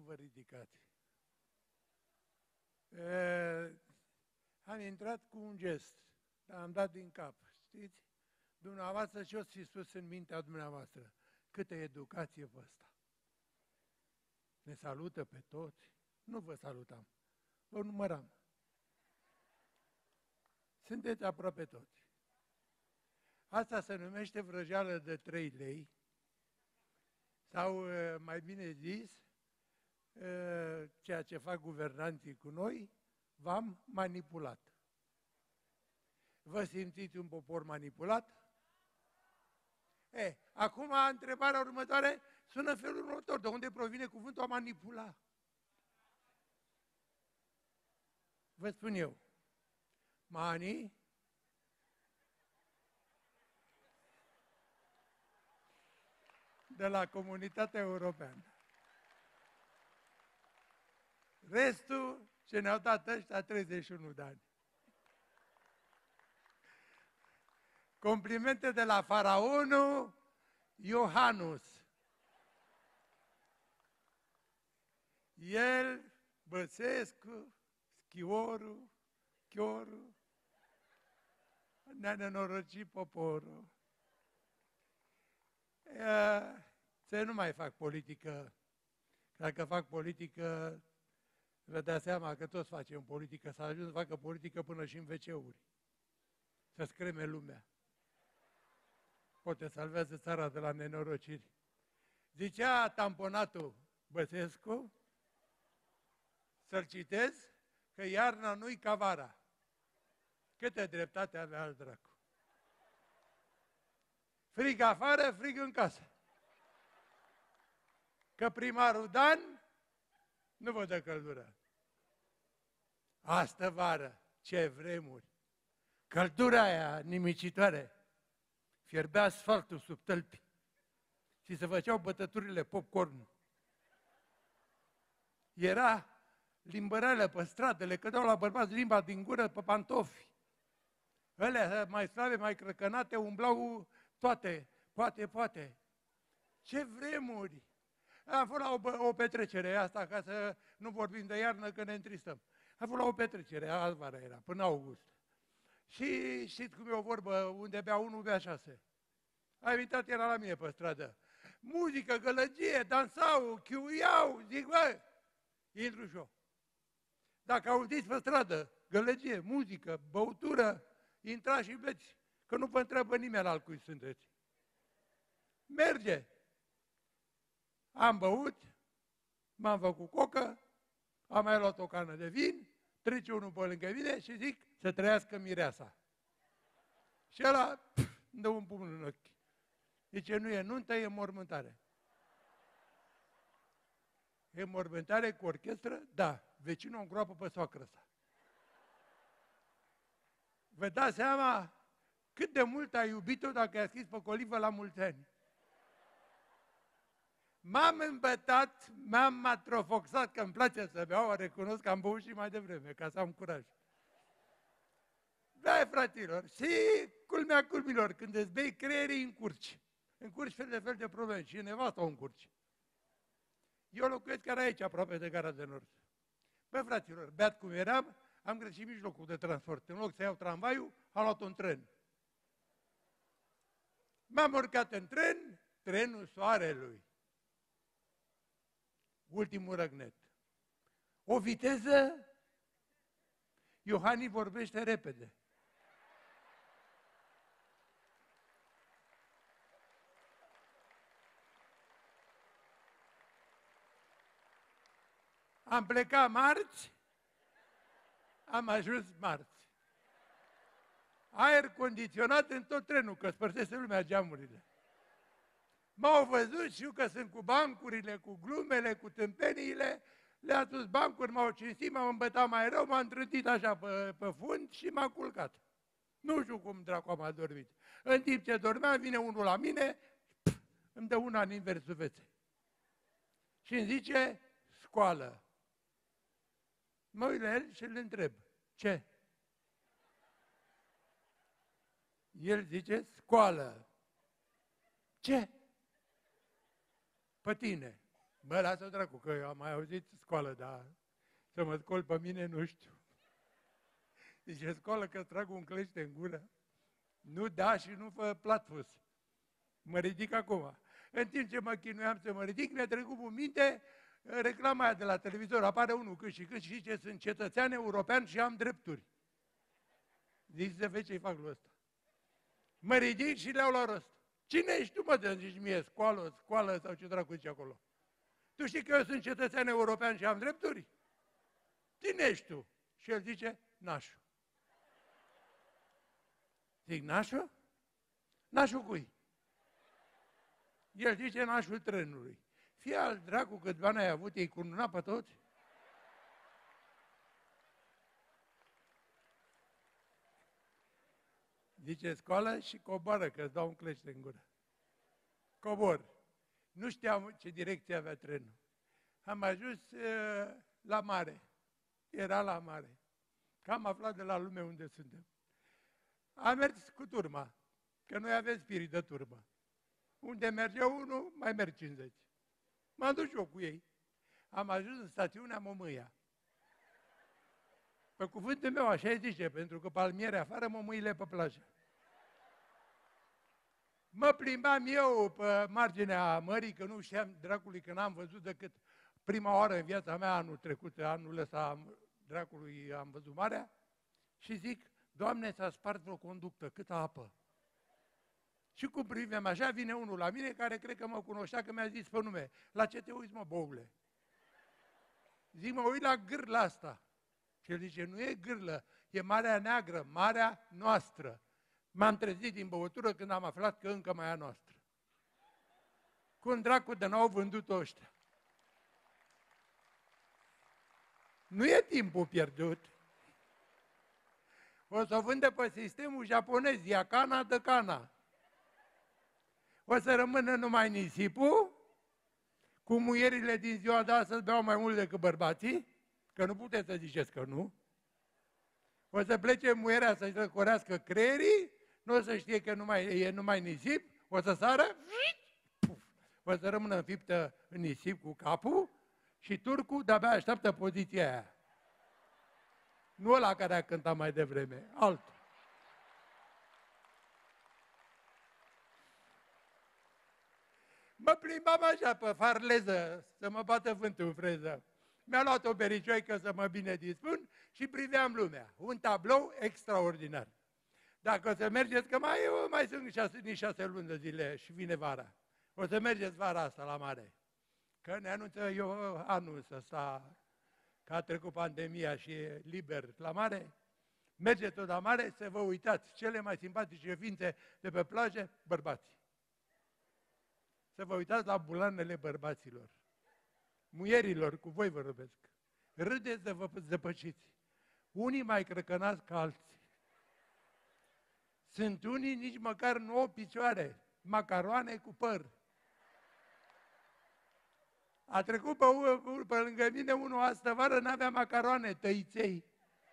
vă ridicați. Am intrat cu un gest, dar am dat din cap, știți? Dumneavoastră ce o fi spus în mintea dumneavoastră? Câtă educație pe ăsta. Ne salută pe toți? Nu vă salutam, vă număram. Sunteți aproape toți. Asta se numește vrăjeală de 3 lei, sau mai bine zis, ceea ce fac guvernanții cu noi, v-am manipulat. Vă simțiți un popor manipulat? Acum întrebarea următoare sună în felul următor. De unde provine cuvântul a manipula? Vă spun eu. Mani de la Comunitatea Europeană. Restul ce ne-au dat ăștia 31 de ani. Complimente de la faraonul Iohanus. El, Băsescu, Schioru, Chioru, ne-a nenorocit poporul. Să nu mai fac politică. Dacă fac politică, vă dați seama că toți facem politică. S-a ajuns să facă politică până și în WC-uri. Să screme lumea. Poate salvează țara de la nenorociri. Zicea tamponatul Băsescu, să-l citez, că iarna nu-i ca vara. Câtă dreptate avea al dracu. Frig afară, frig în casă. Că primarul Dan nu vă dă căldură. Astă vară, ce vremuri! Căldura aia nimicitoare fierbea asfaltul sub tălpi și se făceau bătăturile popcorn. Era limbărele pe stradă, le cădeau la bărbați limba din gură pe pantofi. Alea mai slabe, mai crăcănate, umblau toate, poate. Ce vremuri! Am fost la o petrecere asta, ca să nu vorbim de iarnă, că ne întristăm. Am fost la o petrecere, alvara era, până august. Și știți cum e o vorbă, unde bea unul, bea 6. A invitat, era la mine pe stradă. Muzică, gălăgie, dansau, chiuiau, zic, bă, intru și eu. Dacă auziți pe stradă, gălăgie, muzică, băutură, intrați și beți, că nu vă întreabă nimeni al cui sunteți. Merge. Am băut, m-am făcut cocă, am mai luat o cană de vin, trece unul pe lângă mine și zic să trăiască mireasa. Și ăla îmi dă un pumn în ochi. Zice, nu e nuntă, e mormântare. E mormântare cu orchestră? Da. Vecinul o îngroapă pe soacră sa. Vă dați seama cât de mult a iubit-o dacă i-a scris pe colivă la mulți ani. M-am îmbătat, m-am matrofoxat, că îmi place să beau, recunosc că am băut și mai devreme, ca să am curaj. Da, fraților, și culmea culmilor, când îți bei creierii încurci fel de probleme și nevasta o încurci. Eu locuiesc chiar aici, aproape de Gara de Nord. Bă, fraților, beat cum eram, am greșit mijlocul de transport. În loc să iau tramvaiul, am luat un tren. M-am urcat în tren, trenul soarelui. Ultimul răgnet. O viteză, Iohani vorbește repede. Am plecat marți, am ajuns marți. Aer condiționat în tot trenul, că spărțese lumea geamurile. M-au văzut, știu că sunt cu bancurile, cu glumele, cu tâmpeniile, le-a dus bancuri, m-au cinstit, m-am îmbătat mai rău, m-am trântit așa pe fund și m-am culcat. Nu știu cum dracu am adormit. În timp ce dormeam, vine unul la mine, îmi dă una în inversul feței. Și îmi zice, scoală. Mă uit la el și îl întreb, ce? El zice, scoală. Ce? Pe tine. Bă, lasă-o dracu, că eu am mai auzit școală, dar să mă scol pe mine nu știu. Zice, școală că trag un clește în gură. Nu da și nu fă platfus. Mă ridic acum. În timp ce mă chinuiam să mă ridic, mi-a trecut în minte reclama aia de la televizor. Apare unul când și zice, sunt cetățean european și am drepturi. Zici să vezi ce-i fac lui ăsta. Mă ridic și le-au la rost. Cine ești tu, mă, de zici mie, scoală sau ce dracu zice acolo? Tu știi că eu sunt cetățean european și am drepturi? Cine ești tu? Și el zice, nașu. Zic, nașu? Nașu cui? El zice, nașul trenului. Fie al dracu cât bani ai avut, ei cununa pe toți? Zice, scoală și coboară, că îți dau un clește în gură. Cobor. Nu știam ce direcție avea trenul. Am ajuns la mare. Era la mare. Că am aflat de la lume unde suntem. Am mers cu turma, că noi avem spirit de turmă. Unde merge unul, mai merg 50. M-am dus eu cu ei. Am ajuns în stațiunea Momâia. Pe cuvântul meu așa îi zice, pentru că palmiere afară, mămâile pe plajă. Mă plimbam eu pe marginea mării, că nu știam dracului, că n-am văzut decât prima oară în viața mea, anul trecut, anul ăsta, dracului, am văzut marea, și zic, Doamne, s-a spart vreo conductă, câtă apă. Și cum priveam așa, vine unul la mine, care cred că mă cunoștea, că mi-a zis pe nume, la ce te uiți, mă, boule? Zic, mă uit la gârla asta. Și el zice, nu e gârlă, e Marea Neagră, marea noastră. M-am trezit din băutură când am aflat că încă mai e a noastră. Cum dracu de n-au vândut-o ăștia? Nu e timpul pierdut. O să o vândă pe sistemul japonez, ia cana de cana. O să rămână numai nisipul, cu muierile din ziua de astăzi beau mai mult decât bărbații, că nu puteți să ziceți că nu. O să plece muierea să-și răcorească creierii, nu o să știe că e numai nisip, o să sară, o să rămână înfiptă în nisip cu capul și turcul de-abia așteaptă poziția aia. Nu ăla care a cântat mai devreme, altul. Mă plimbam așa pe farleză, să mă bată vântul în freză. Mi-a luat o bericioică să mă bine dispun și priveam lumea. Un tablou extraordinar. Dacă o să mergeți, că mai sunt 6 luni de zile și vine vara. O să mergeți vara asta la mare. Că ne anunță eu anul ăsta, că a trecut pandemia și e liber la mare. Mergeți tot la mare să vă uitați cele mai simpatice ființe de pe plajă, bărbații. Să vă uitați la bulanele bărbaților. Muierilor, cu voi vă vorbesc. Râdeți de vă zăpăciți. Unii mai crăcănați ca alții. Sunt unii nici măcar 9 picioare, macaroane cu păr. A trecut pe lângă mine unul astă vară, n-avea macaroane, tăiței.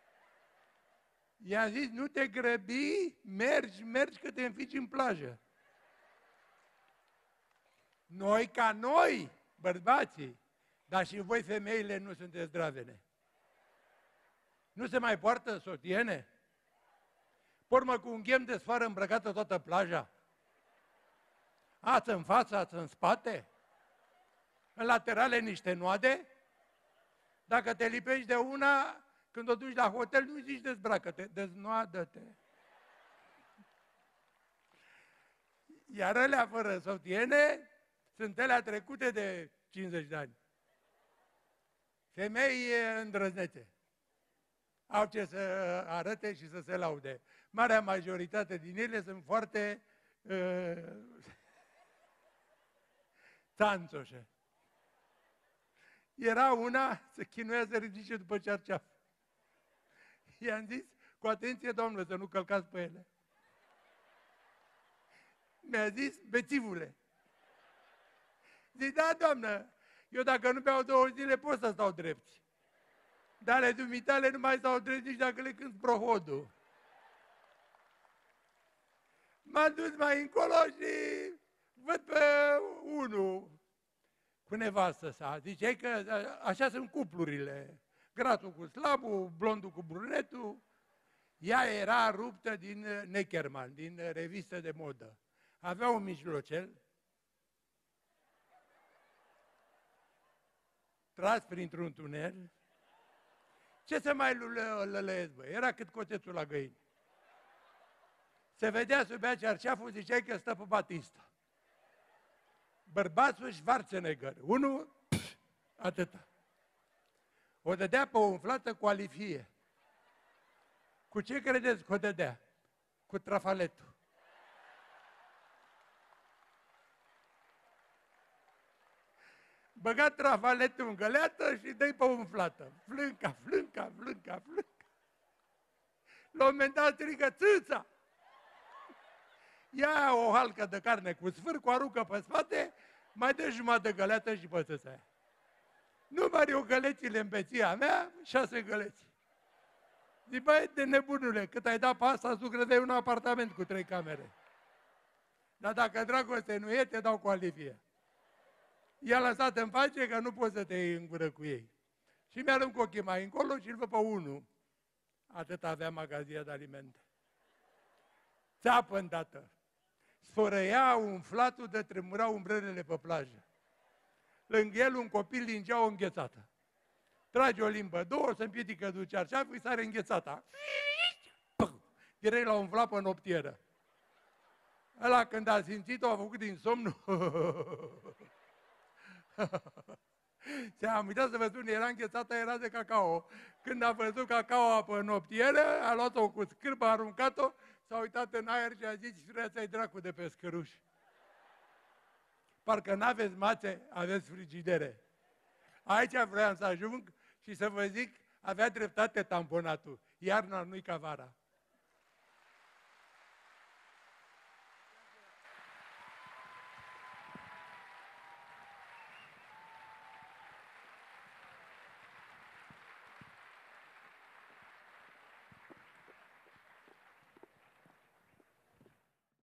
I-am zis, nu te grăbi, mergi că te înfici în plajă. Noi ca noi, bărbații, dar și voi femeile nu sunteți dravene. Nu se mai poartă sotiene? Pormă cu un ghem de sfoară îmbrăcată toată plaja? Ați în față, ați în spate? În laterale niște noade? Dacă te lipești de una, când o duci la hotel, nu zici dezbracă-te, deznoadă-te. Iar alea fără sotiene sunt alea trecute de 50 de ani. Femei îndrăznețe. Au ce să arate și să se laude. Marea majoritate din ele sunt foarte țanțoșe. Era una, se chinuia să ridice după cearceaf. I-am zis, cu atenție, doamnă, să nu călcați pe ele. Mi-a zis, bețivule. Zic, da, doamnă, eu dacă nu beau 2 zile pot să stau drepți. Dar ale dumitale nu mai stau drepți nici dacă le cânt prohodul. M-am dus mai încolo și văd pe unul cu nevastă sa. Ziceai că așa sunt cuplurile. Grasul cu slabul, blondul cu brunetul. Ea era ruptă din Neckerman, din revistă de modă. Avea un mijlocel tras printr-un tunel. Ce să mai lălăiesc, bă? Era cât cotețul la găini. Se vedea sub ea cearceaful, ziceai că stă pe Batista. Bărbatul Schwarzenegger, unul, atâta. O dădea pe o umflată cu alifie. Cu ce credeți că o dădea? Cu trafaletul. Băga trafaletul în găleată și dă-i pe umflată. Flânca, flânca, flânca, flânca. La un moment dat strigă, țâța! Ia o halcă de carne cu sfârc, o aruncă pe spate, mai dă jumătate de găleată și pe țâța aia. Numai eu gălețile în beția mea, 6 găleți. Zic, băi, de nebunule, cât ai dat pe asta, tu credeai un apartament cu 3 camere. Dar dacă dragoste nu e, te dau cu alifie. I-a lăsat în pace că nu poți să te iei în gură cu ei. Și mi-arunc ochii mai încolo și îl văd pe unul. Atât avea magazia de alimente. Țapă îndată. Sfărăia umflatul de tremurau umbrelele pe plajă. Lângă el un copil lingea o înghețată. Trage o limbă, două, se împiedică de cearceafă, îi sare înghețata. Direct l-a umflat pe noptieră. Ăla când a simțit-o, a făcut din somn. Am uitat să vă spun, era înghețată, era de cacao. Când a văzut cacao pe noptieră, a luat-o cu scârbă, a aruncat-o, s-a uitat în aer și a zis, vreți-ai dracu de pescăruș. Parcă n-aveți mațe, aveți frigidere. Aici vreau să ajung și să vă zic, avea dreptate tamponatul. Iarna nu-i ca vara.